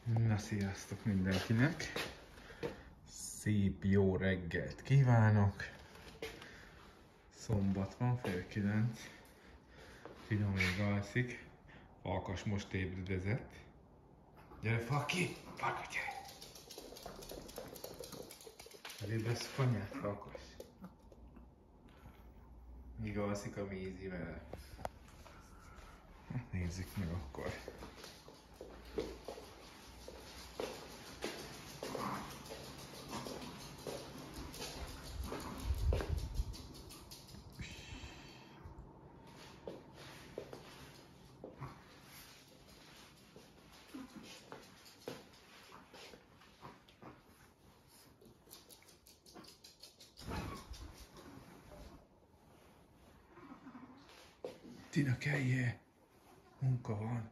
Na, sziasztok mindenkinek! Szép jó reggelt kívánok! Szombat van, 8:30. Tina még alszik. Farkas most ébredezett. Gyere, Faki! Farkas, gyere! Elébresz anyát, Farkas? Míg alszik a Mézivel. Nézzük meg akkor. Tina, kelljél! Munka van.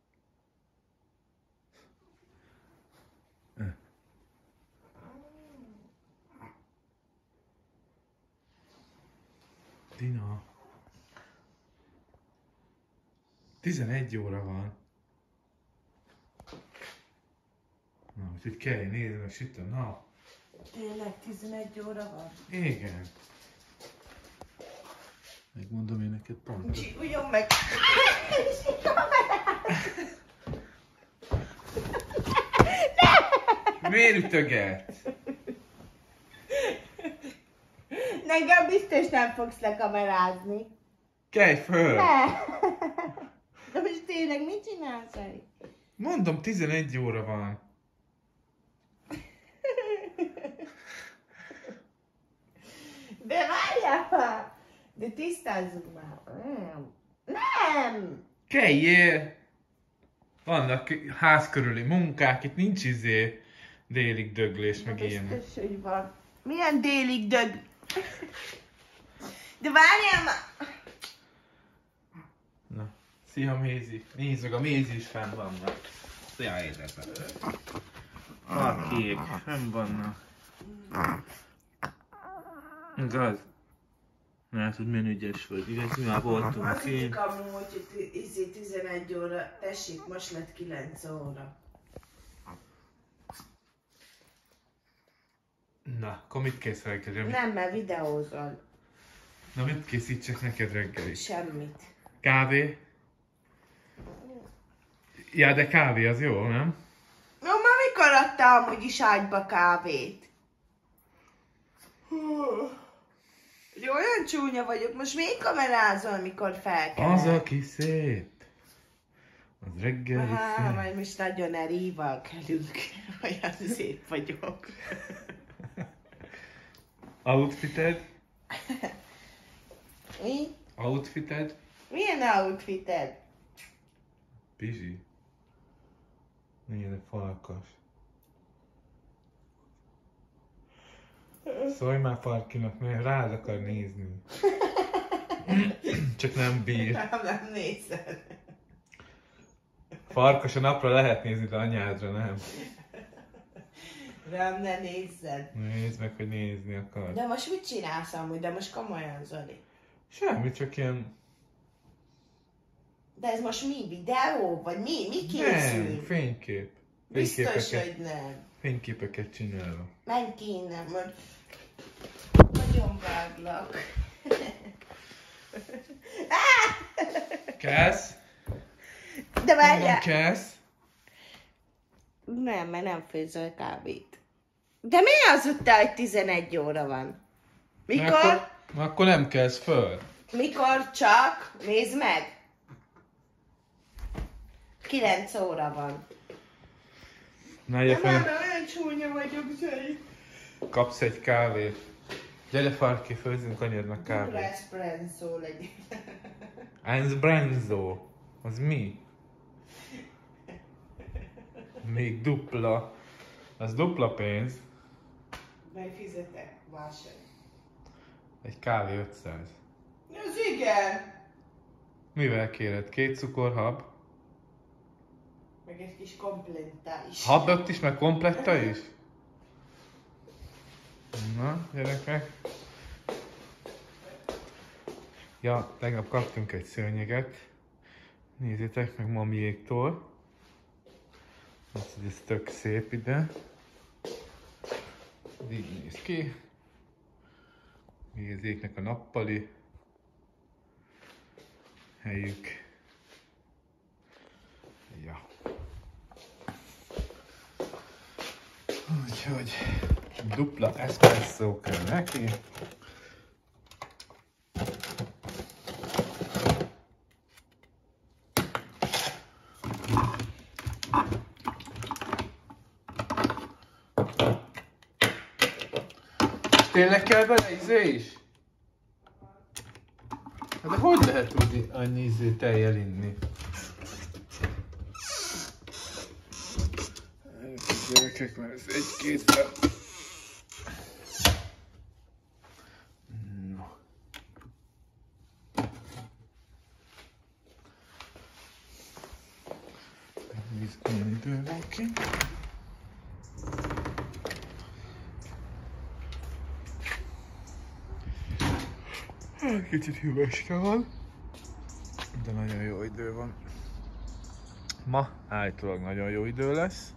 Tina. 11 óra van. Na, úgyhogy kelj, nézd meg, süt a nap. Tényleg 11 óra van? Igen. Megmondom én neked pont. Csíkuljon meg! Miért ütöget? Nekem biztos nem fogsz lekamerázni. Kelj föl! Ne! De most tényleg mit csinálsz, Ari? Mondom, 11 óra van. De várjál már! De tisztázzuk már. Nem! Kelljél! Vannak ház körüli munkák, itt nincs délig döglés, meg ilyenek. Biztos, hogy van. Milyen délig dög? De várjál már! Na, szia Mézi. Nézd meg, a Mézi is fenn vannak. Szia édesem. Akiék, fenn vannak. Igaz? Látod, milyen ügyes vagy. Igaz, mi már voltunk Azt kint. hiszik amúgy, hogy 11 óra, tessék, most lett 9 óra. Na, akkor mit kész reggel? Nem, mert videózol. Na, mit készítsek neked reggel? Semmit. Kávé? Ja, de kávé az jó, nem? No, már mikor adtál amúgy is ágyba kávét? Jó, olyan csúnya vagyok. Most még kamerázol, mikor felkelek? Az, aki szép. Az reggeli szép. Majd most nagyon eríval kelünk. Olyan szép vagyok. Outfited? Mi? Outfited? Milyen outfited? Pizsi. Milyen farkas. Szólj már Farkinak, mert rád akar nézni. Csak nem bír. Nem nézed. Farkas a napra lehet nézni, de anyádra nem. Rám ne nézzed. Nézd meg, hogy nézni akar. De most mit csinálsz amúgy? De most komolyan, Zoli. Semmi, csak ilyen... De ez most mi? Videó? Vagy mi? Mi készül? Nem, fénykép. Biztos, hogy nem. Fényképeket csinálok. Menj ki innen, mert nagyon váglak. Kelsz? De Nem várjál! kelsz? Nem, mert nem főzöl kávét. De mi az ott, hogy 11 óra van? Mikor? Akkor nem kelsz föl. Mikor csak? Nézd meg! 9 óra van. Na, gyere Nem, fel. olyan csúnya vagyok, Zsai. Kapsz egy kávét. Gyere Farki, főzzünk anyádnak Dupla kávét. espresso legyen. Espresso. Az mi? Még dupla. Az dupla pénz. Majd fizetek, vásárolj. Egy kávé 500. Az igen! Mivel kéred? 2 cukorhab? Meg egy kis komplettá is. Habot is, meg kompletta is? Na, gyerekek. Ja, tegnap kaptunk egy szőnyeget. Nézzétek meg mamiéktól. Ez Ez tök szép ide. Így néz ki. Nézzéknek a nappali helyük. Ja. Úgyhogy dupla espresszó kell neki. Tényleg kell bele izé is? De hogy lehet tudni annyi izé tejjel inni? Gyerekek, mert ez egy kézzel. No. Megnézzük, milyen idő van ki. Kicsit hűvöske van, de nagyon jó idő van. Ma állítólag nagyon jó idő lesz.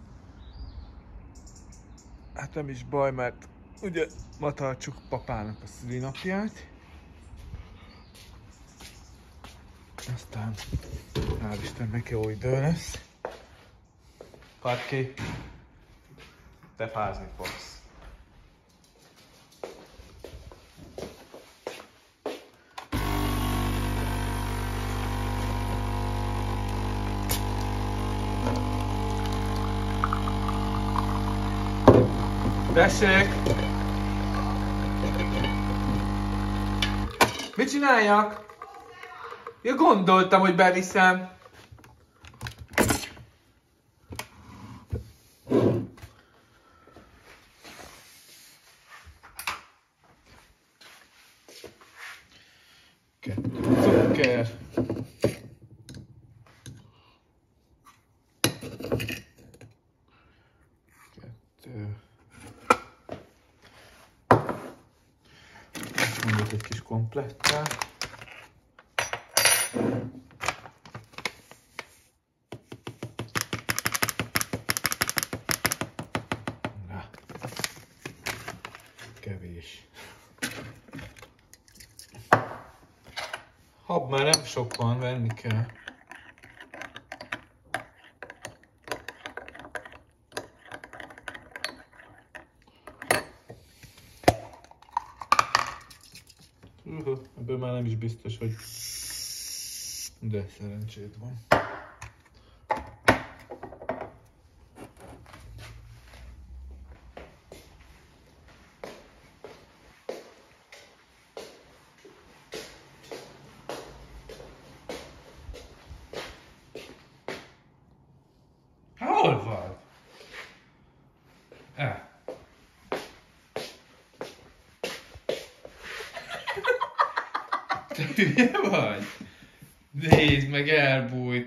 Hát nem is baj, mert ugye ma tartsuk papának a szülinapját. Aztán hál' Istennek jó idő lesz. Parki, te fázni fogsz. Tessék! Mit csináljak? Ja, gondoltam, hogy beviszem. Kettő cukker. Kettő. Mondjuk egy kis komplettá. Na. Kevés. Hab már nem sok van, venni kell. Ebből már nem is biztos, hogy... De szerencséd van. Hol vagy? Te hülye vagy? Nézd meg, elbújt.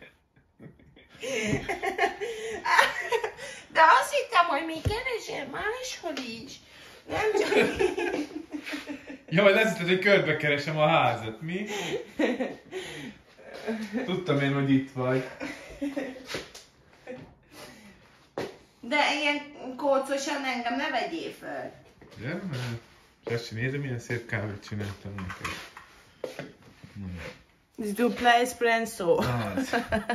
De azt hittem, hogy még keresél máshol is. Nem csak... Ja, majd azt hitted, hogy körbe keresem a házat, mi? Tudtam én, hogy itt vagy. De ilyen kócosan engem ne vegyél föl. Gyere már. Sassi, nézd, milyen szép kávét csináltam neked. Ez dupla espresso. Az.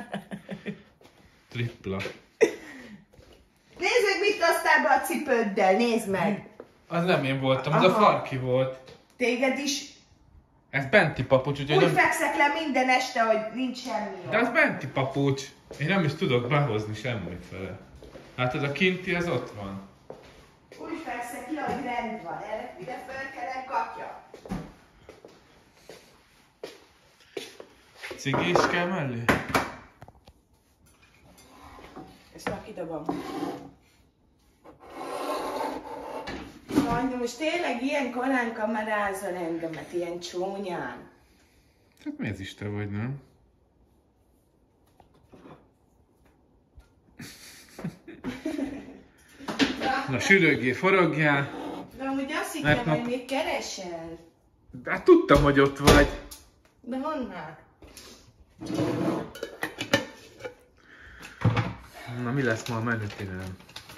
Tripla. Nézd meg, mit aztál be a cipőddel, nézd meg. Az nem én voltam, az a Farki volt. Téged is Ez benti papucs, úgyhogy úgy nem... fekszek le minden este, hogy nincs semmi. De az benti papucs. Én nem is tudok behozni semmit fele. Hát az a kinti, az ott van. Úgy fekszek le, hogy rend van. Erre ide fölkelek, kapja. Cigi is kell mellé? Ezt már kidobom. Jaj, de most tényleg ilyen korán kamerázol engemet, ilyen csúnyán. Hát mi ez is te vagy, nem? Na, sürögjél, forogjál. De amúgy azt hittem, Mert hogy még keresel. De hát tudtam, hogy ott vagy. De honnan? Na mi lesz ma a menütinen?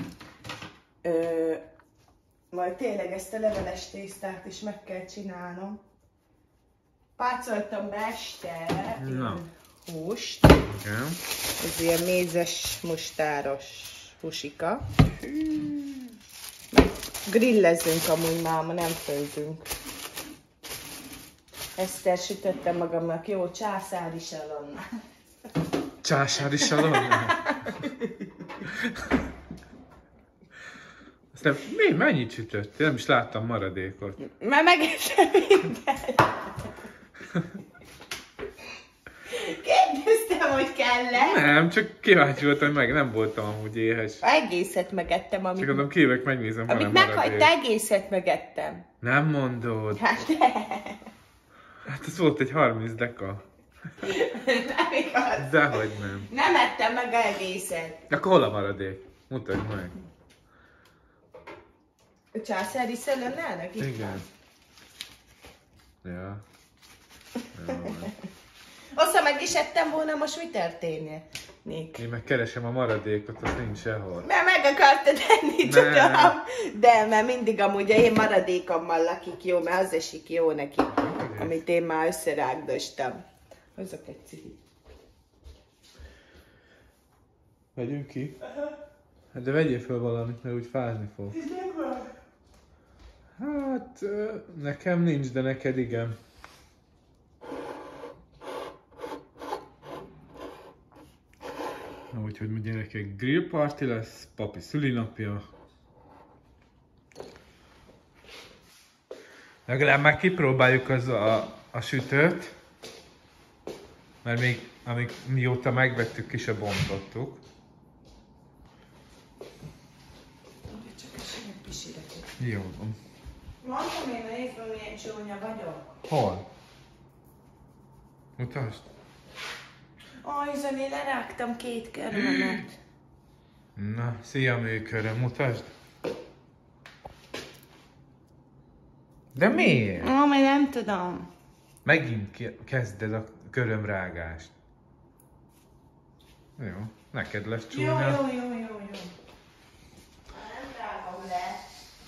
Majd tényleg ezt a leveles tésztát is meg kell csinálnom. Pácoltam be este húst. Igen. Ez ilyen mézes, mustáros húsika. Meg grillezzünk amúgy máma, nem főzünk. Eszter, sütöttem magamnak jó császári salonnát. Csásári salonnát? Aztán mennyit sütöttél? Nem is láttam maradékot. Már megesem mindent. Kérdeztem, hogy kell-e? Nem, csak kíváncsi voltam, meg nem voltam amúgy éhes. Egészet megettem, amit... Csak mondom, kívülök, megnézem, van-e Amit maradék. meghagyta, egészet megettem. Nem mondod. Hát de. Hát ez volt egy 30 deka. Nem igaz. Dehogy nem. Nem ettem meg egészet. Akkor hol a maradék? Mutasd meg. A császári szalonnának itt Igen. Ja. Jó. Ossza, meg is ettem volna, most mi történne? Én meg keresem a maradékot, az nincs sehol. Mert meg akartad enni, tudom. De, mert mindig amúgy én maradékommal lakik jó, mert az esik jó neki. Amit én már összerágdostam. Hozok egy cihit. Vegyünk ki? Hát de vegyél fel valamit, mert úgy fázni fog. Hát, nekem nincs, de neked igen. Úgyhogy mi gyerekek, grill party lesz, papi szülinapja. Legalább már kipróbáljuk a sütőt, mert még mióta megvettük, ki se bontottuk. Jó van. Mondtam én a évben, milyen csúnya vagyok. Hol? Mutasd. Zani, lerágtam 2 körömet. Na, szia műköröm, mutasd. De miért? Mert nem tudom. Megint kezded a körömrágást. Jó, neked lesz Jó. csúnya. Nem rágom le.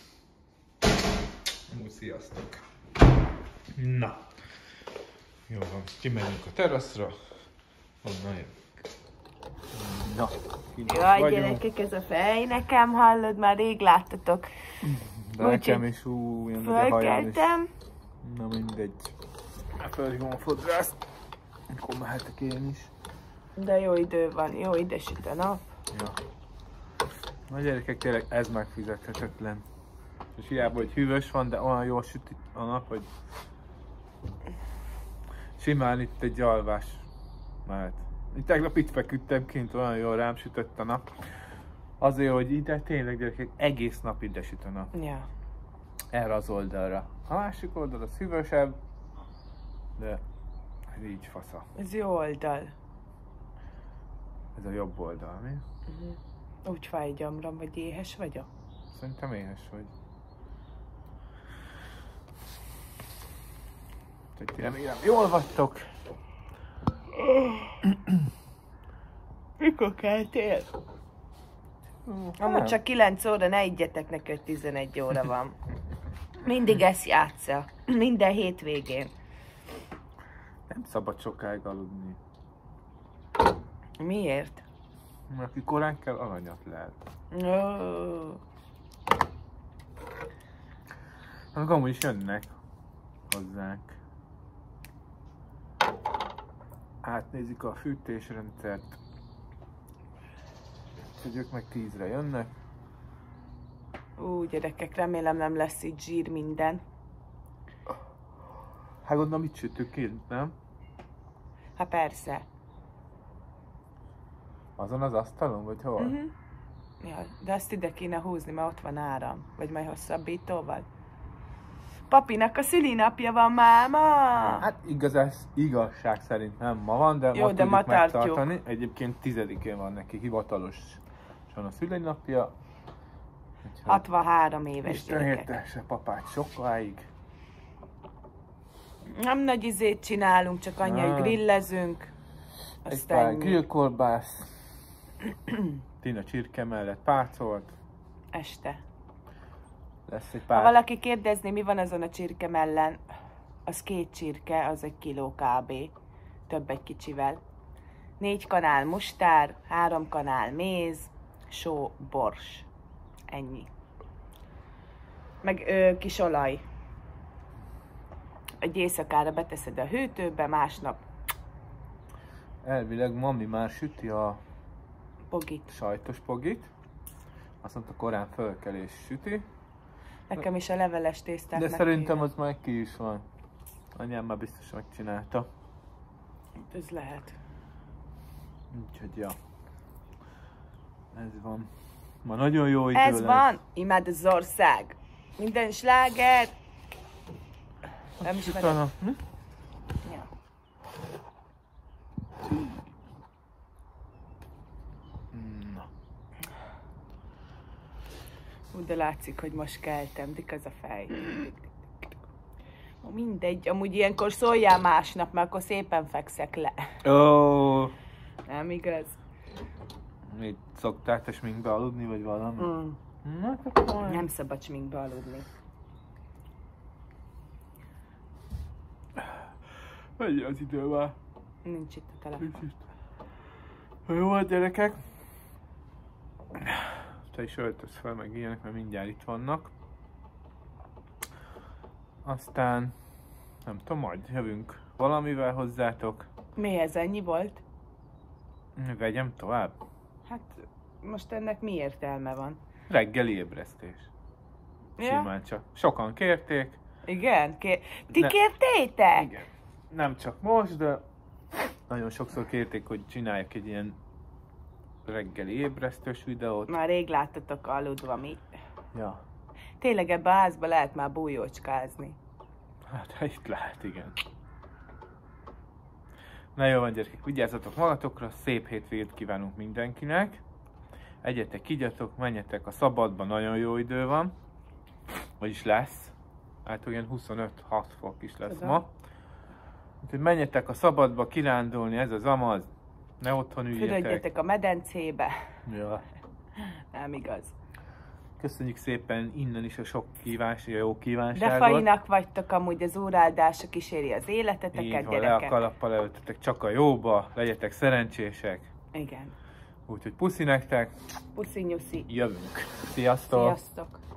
Sziasztok. Na. Jó van, kimegyünk a teraszra. Onnan jövök. Na, Jaj, gyerekek, ez a fej nekem, hallod, már rég láttatok. de nekem is jön a hajam is. Fölkeltem. Na mindegy. Felhívom a fodrászt. Akkor mehetek én is. De jó idő van, jó ide süt a nap. Ja. Na gyerekek, tényleg ez megfizethetetlen. És hiába, hogy hűvös van, de olyan jól süt a nap, hogy simán itt egy alvás mehet. Tegnap itt feküdtem kint, olyan jól rám sütött a nap. Azért, hogy ide tényleg gyerekek, egész nap ide süt a nap. Ja. Erre az oldalra. A másik oldal az hűvösebb, de ez így fasza. Ez jó oldal. Ez a jobb oldal, mi? Úgy fáj gyomrom, vagy éhes vagyok. Szerintem éhes vagy. Úgyhogy remélem jól vagytok. Mikor keltél? Amúgy csak 9 óra, ne igyetek neked 11 óra van. Mindig ezt játsza. Minden hétvégén. Nem szabad sokáig aludni. Miért? Mert aki korán kell, aranyat lehet. Azok amúgy is jönnek hozzánk. Átnézik a fűtésrendszert. Úgyhogy ők meg 10-re jönnek. Gyerekek, remélem nem lesz itt zsír minden. Hát gondolom itt sütünk kint, nem? Hát persze. Azon az asztalon, vagy hol? Ja, de azt ide kéne húzni, mert ott van áram. Vagy majd hosszabbítóval. Papinak a szülinapja van, máma! Hát igazság szerint nem ma van, de jó, ma de tudjuk ma tartjuk. megtartani. Egyébként 10-én van neki hivatalosan a szülinapja. 63 éves Isten gyerekek. értesse papát sokáig. Nem nagy izét csinálunk, csak annyi, hogy grillezünk. Egy Aztán pár grillkolbász. Tina csirke mellett pácolt. Este. Lesz egy Ha pár. valaki kérdezni, mi van azon a csirke mellen, az 2 csirke, az 1 kiló kb. Több egy kicsivel. 4 kanál mustár, 3 kanál méz, só, bors. Ennyi. Meg kis olaj. Egy éjszakára beteszed a hűtőbe, másnap Elvileg mami már süti a pogit. sajtos pogit. Azt mondta, korán föl kell és süti. Nekem is a leveles tésztát De meg szerintem kéne. az már ki is van. Anyám már biztos megcsinálta. Ez lehet. Úgyhogy ja. Ez van. Ma nagyon jó idő Ez lesz. van! Imád az ország! Minden sláger! Nem ismered? Utána, hm? Ja. Na. Úgy, de látszik, hogy most keltem, dik az a fej. Mindegy, amúgy ilyenkor szóljál másnap, mert akkor szépen fekszek le. Ó, Nem igaz? mit szoktál te sminkbe aludni, vagy valami? Mm. Na, akkor Nem szabad sminkbe aludni. Mennyi az idő már? Nincs itt a telefon. Nincs itt. Jó volt, gyerekek. Te is öltöz fel, meg ilyenek, mert mindjárt itt vannak. Aztán, nem tudom, majd jövünk valamivel hozzátok. Mihez ennyi volt? Vegyem tovább. Hát most ennek mi értelme van? Reggeli ébresztés. Simán csak. Sokan kérték. Igen? Ti Ne. kértétek? Igen. Nem csak most, de nagyon sokszor kérték, hogy csináljak egy ilyen reggeli ébresztős videót. Már rég láttatok aludva mi. Ja. Tényleg ebbe a házba lehet már bújócskázni. Hát itt lehet, igen. Na jó van, gyerekek, vigyázzatok magatokra, szép hétvégét kívánunk mindenkinek. Egyetek, igyatok, menjetek a szabadba, nagyon jó idő van. Vagyis lesz. Hát olyan 25-6 fok is lesz Tudom. ma. Úgyhogy menjetek a szabadba kirándulni, ez az amaz. Ne otthon üljetek. Fürödjetek a medencébe. Ja. Nem igaz. Köszönjük szépen innen is a sok kívás, a jó De kívánságot. fainak vagytok, amúgy az óráldása kíséri az Így életeteket, van, le a gyerekek. kalappal előttetek csak a jóba, legyetek szerencsések. Igen. Úgyhogy puszi nektek, Puszi nyuszi. jövünk. Sziasztok! Sziasztok.